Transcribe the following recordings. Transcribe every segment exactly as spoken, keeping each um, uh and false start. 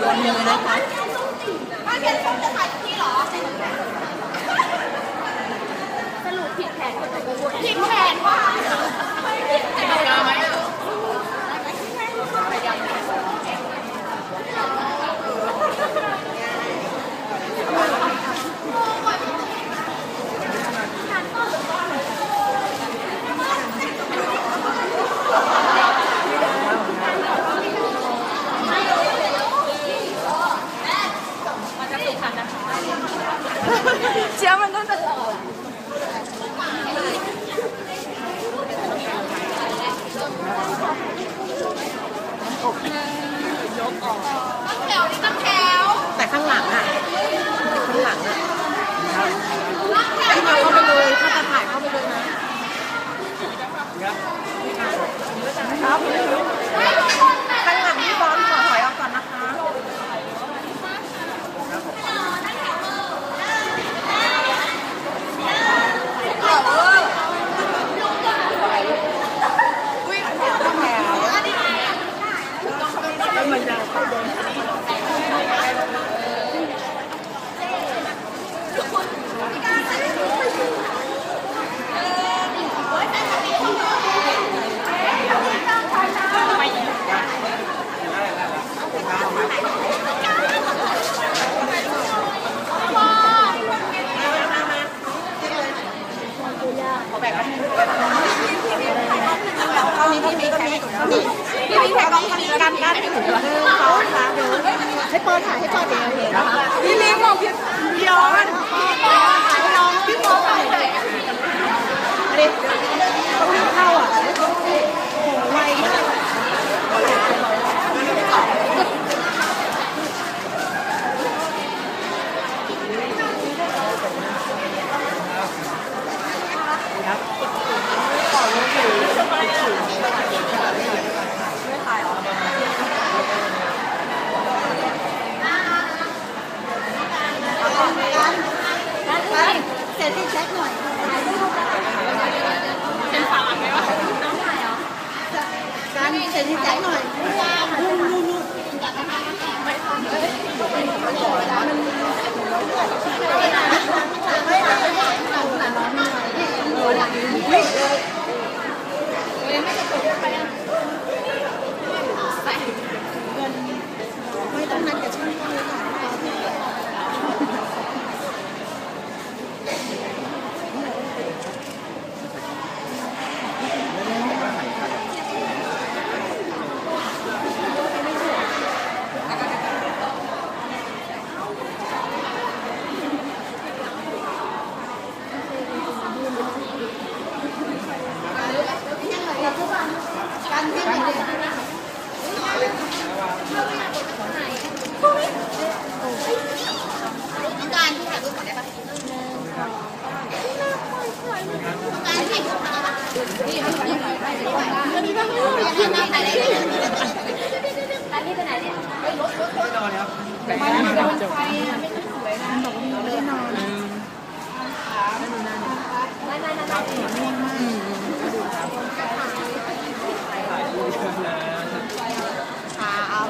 นมือนะคะถ้าเรียนส้มจะถ่ายที่หรอสรุปผิดแผนผิดแผนว่าผิดแผนไหมอ่ะเชื่อมันต้องตลอดยกออกตั้งแถวนี่ตั้งแถวแต่ข้างหลังอ่ะข้างหลังอ่ะให้มาเข้าไปเลยถ้าจะถ่ายเข้าไปเลยนะครับข้างหลังพี่บอลขอถอยออกก่อนนะคะมันจะเข้าโดนตอนนี้พี่มีแค่พี่มีแค่กล้องกันกันกันให้ถึงเลยเขาค่ะเดี๋ยวให้เปิดถ่ายให้เปิดเองเห็นนะคะพี่ลิงบอกพี่พี่ย้อนถ่ายน้องพี่โป๊ถ่ายเลยอันนี้ต้องเข้าอ่ะโอ้โหไวมากเสร็จที่แจ็คหน่อยเป็นฝาหลังไหมวะน้องถ่ายเหรอการเสร็จที่แจ็คหน่อยลุ่มลุ่มลุ่มไม่ทำเลยมันต่อยมันไม่ได้ไม่ได้ไม่ได้เอาหนาน้องหน่อยโอ้ยวิ่งเลยไม่จะตกไปอ่ะใส่เงินไม่ต้องนัดกับช่างเลยค่ะการที่ไหนการที่ถ่ายรูปก่อนได้ปะการถ่ายรูปก่อนได้ปะนี่ถ่ายได้ถ่ายได้ถ่ายได้อันนี้ไปไหนเนี่ยรถรถรถนอนครับไม่นอนไฟอ่ะไม่สวยนะตกนี่ไม่ได้นอนไม่นอนไม่ไม่ไม่ง่วงมากขาเอา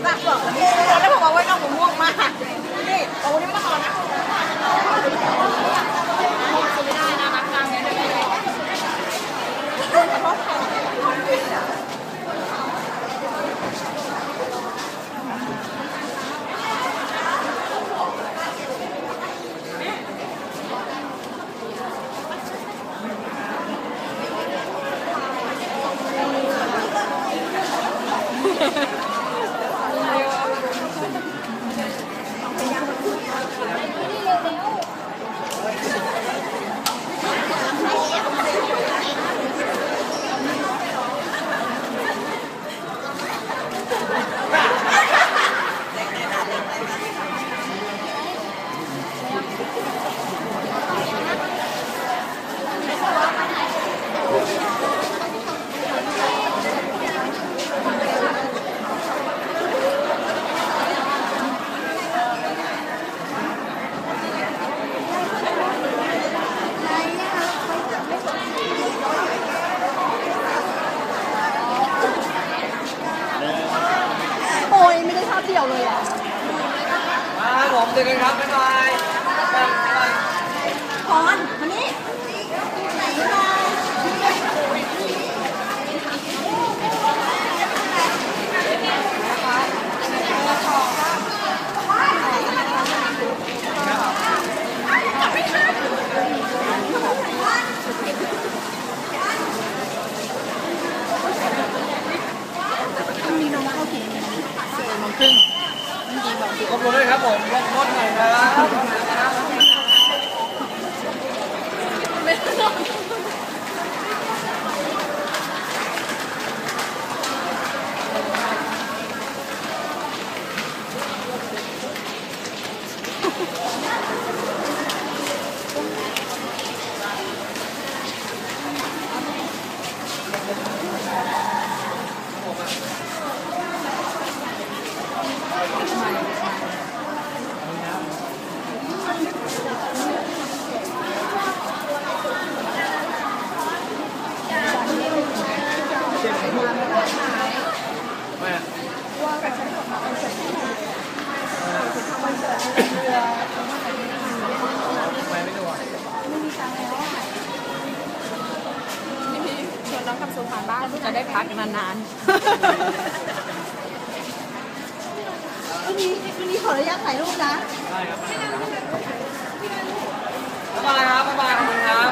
หนักหรอกนี่แล้วผมเอาไว้นอกผมง่วงมากนี่เอาวันนี้ไม่ต้องนอนนะไม่ได้นะรักกลางเนี่ยโอ้ยไม่ได้ภาพเดียวเลยอ่ะมาครับผมเจอกันครับบ๊ายบายบ๊ายบายพรมานี่ไหนมามีน้องเข้ากี่โมงสี่โมงครึ่งเมื่อกี้บอกขอบคุณด้วยครับผมลดลดหน่อยครับไม่ต้องชวนน้องกลับสู่ผ่านบ้านจะได้พักนานๆวันนี้วันนี้ขออนุญาตถ่ายรูปนะได้ครับบ๊ายบายครับบ๊ายบายขอบคุณครับ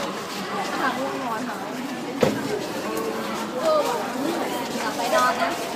ถ่ายรูปนอนเหรอเออแบบไปนอนนะ